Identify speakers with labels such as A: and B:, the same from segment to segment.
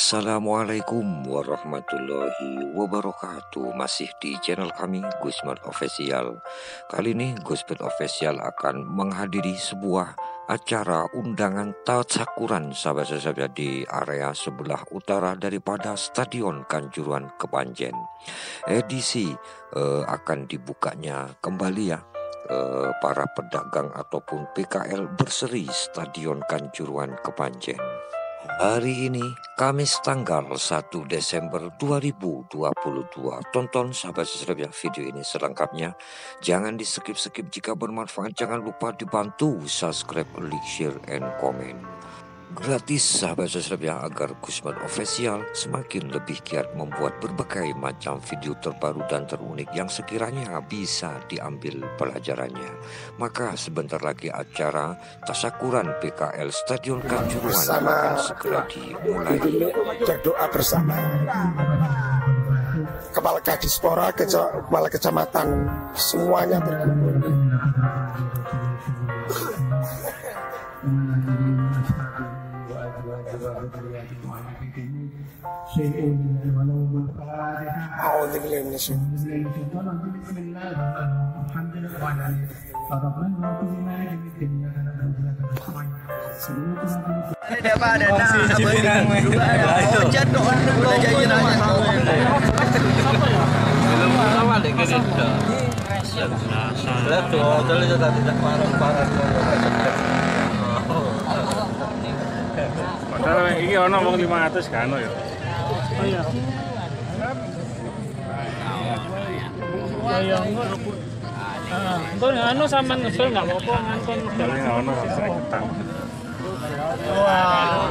A: Assalamualaikum warahmatullahi wabarakatuh. Masih di channel kami Gusman Official. Kali ini Gusman Official akan menghadiri sebuah acara undangan tasyakuran sahabat-sahabat di area sebelah utara daripada Stadion Kanjuruhan Kepanjen. Edisi akan dibukanya kembali ya para pedagang ataupun PKL berseri Stadion Kanjuruhan Kepanjen. Hari ini Kamis tanggal 1 Desember 2022. Tonton sahabat-sahabat video ini selengkapnya. Jangan di skip-skip, jika bermanfaat jangan lupa dibantu subscribe, like, share, and comment. Gratis sahabat-sahabat agar Gusman Official semakin lebih giat membuat berbagai macam video terbaru dan terunik yang sekiranya bisa diambil pelajarannya. Maka sebentar lagi acara tasyakuran PKL Stadion Kanjuruhan akan segera dimulai.
B: Berdoa bersama Kepala Kadispora, Kepala Kecamatan, semuanya berkumpul.
C: Padahal iki ana wong 500 kan ya. Oh iya. Ya engko anu sampean ngebel enggak apa-apa ngangkon dalane ono sisa ketang. Wah.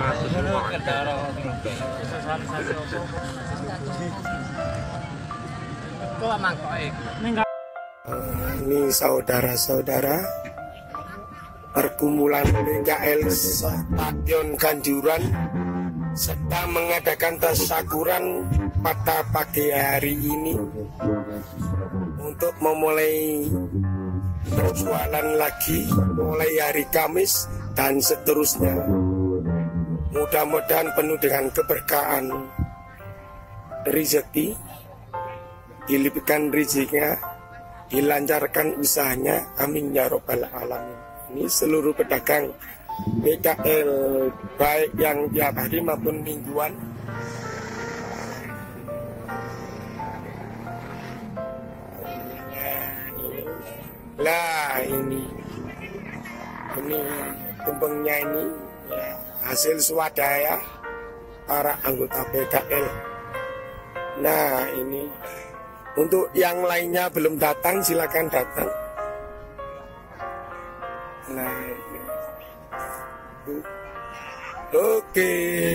B: Ini saudara-saudara perkumpulan PKL Stadion Kanjuruhan sedang mengadakan tasyakuran pada pagi hari ini untuk memulai berjualan lagi mulai hari Kamis dan seterusnya. Mudah-mudahan penuh dengan keberkahan rezeki, dilipatkan rezekinya, dilancarkan usahanya, amin ya robbal alamin. Ini seluruh pedagang PKL baik yang tiap hari maupun mingguan. Lah ini tumpengnya ini ya, hasil swadaya para anggota PKL. Nah ini untuk yang lainnya belum datang, silakan datang. Nah ini. Oke.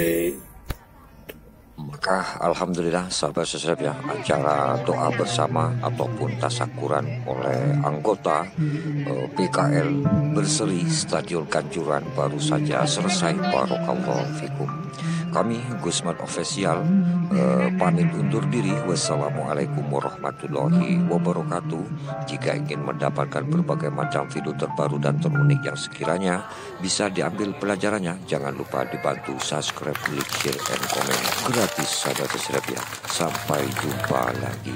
A: Maka alhamdulillah sahabat-sahabat ya, acara doa bersama ataupun tasyakuran oleh anggota PKL berseri Stadion Kanjuruhan baru saja selesai. Barakallahu fikum. Kami Gusman Official pamit undur diri. Wassalamualaikum warahmatullahi wabarakatuh. Jika ingin mendapatkan berbagai macam video terbaru dan terunik yang sekiranya bisa diambil pelajarannya, jangan lupa dibantu subscribe, like, share, and comment. Gratis sahabat-sahabat ya. Sampai jumpa lagi.